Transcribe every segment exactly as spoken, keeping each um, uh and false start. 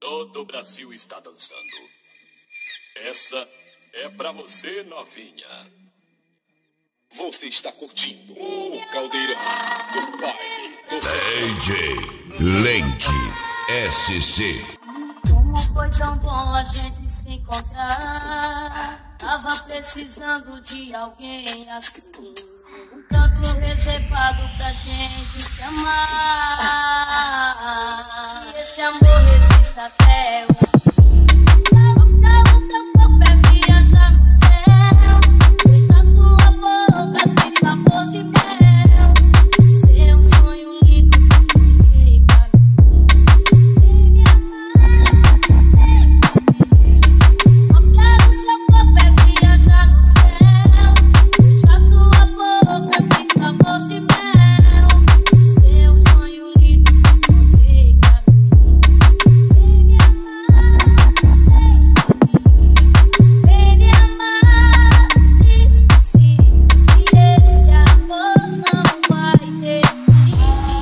Todo o Brasil está dançando. Essa é pra você, novinha. Você está curtindo o Caldeirão do Baile do D J Lenk S C. Como foi tão bom a gente se encontrar. Tava precisando de alguém assim. Um canto reservado pra gente se amar. E esse amor resista até o fim. O teu corpo é viajar no céu. Deixa tua boca tem sabor de mel. Ser um sonho lindo que sonhei pra mim. Ele amar. Eu quero seu corpo é viajar no céu. Deixa tua boca tem sabor de mel. Ser um sonho lindo que sonhei pra mim. Ele amar. Ele amar. Diz que sim. E esse amor não vai ter fim.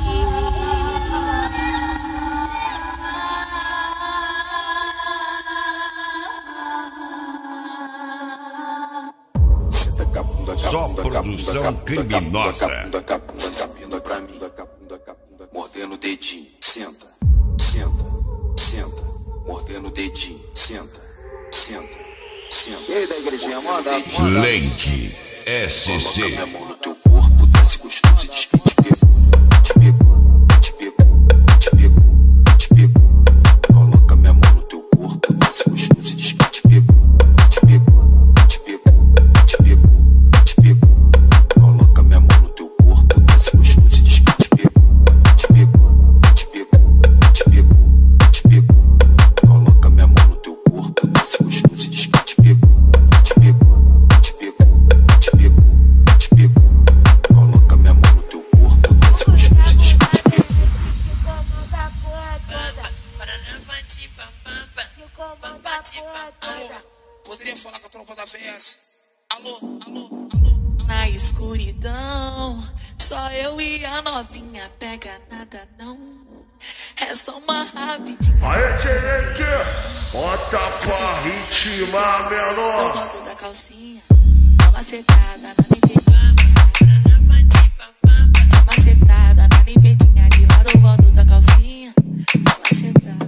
Só produção criminosa. Sabendo pra mim, mordendo o dedinho, senta, senta, senta, mordendo o dedinho, senta, senta, senta. E aí da igrejinha, manda, Lenk S C. Coloca minha mão no teu corpo, desce gostoso e diz que te pegou, te pegou, te pegou, te pegou, te pegou. Coloca minha mão no teu corpo, desce gostoso e diz que te pegou, te pegou, te pegou, te pegou, te pegou. Coloca minha mão no teu corpo, desce gostoso e diz que te pegou, te pegou, te pegou, te pegou, te pegou. Coloca minha mão no teu corpo, desce gostoso e diz que te pegou, te pegou, te pegou, te pegou, te pegou. Coloca minha mão no teu corpo, desce gostoso e diz que te pegou. Poderia falar com a tropa da V S? Alô, alô, alô. Na escuridão, só eu e a novinha, pega nada não. É só uma rapidinha. Aê, Tchelenque, bota pra ritmar, Eu menor. gosto da calcinha, dá uma sentada na limpedinha. Dá uma sentada na limpedinha, de lado eu volto da calcinha. Dá uma sentada.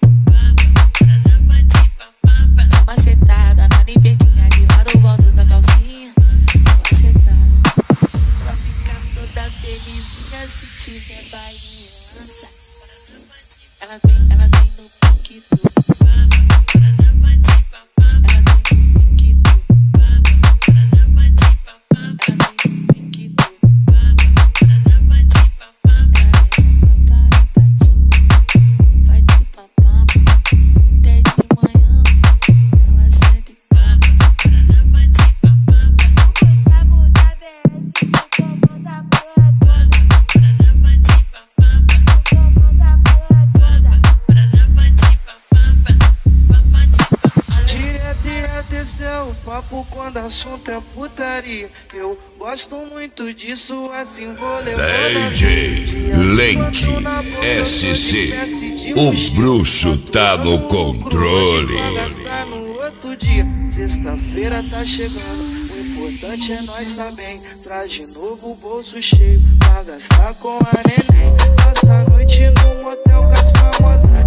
Dá uma sentada na limpedinha, de lado eu volto da calcinha. Dá uma sentada. Ela fica toda felizinha se tiver balança. Ela vem, ela vem no pique do. Ela vem no pique do. Ela vem no pique do. Ela vai de papá, até de manhã. Ela sente Gustavo da V S, o combo da porra toda. O combo da porra toda. Direto e atenção, papo quando assunto é putaria. Eu gosto muito disso, assim vou levar. D J Lenk S C. O bruxo tá no controle. Pra gastar no outro dia, sexta-feira tá chegando. O importante é nós tá bem. Traz de novo o bolso cheio pra gastar com a neném. Passa a noite no motel com as famosas.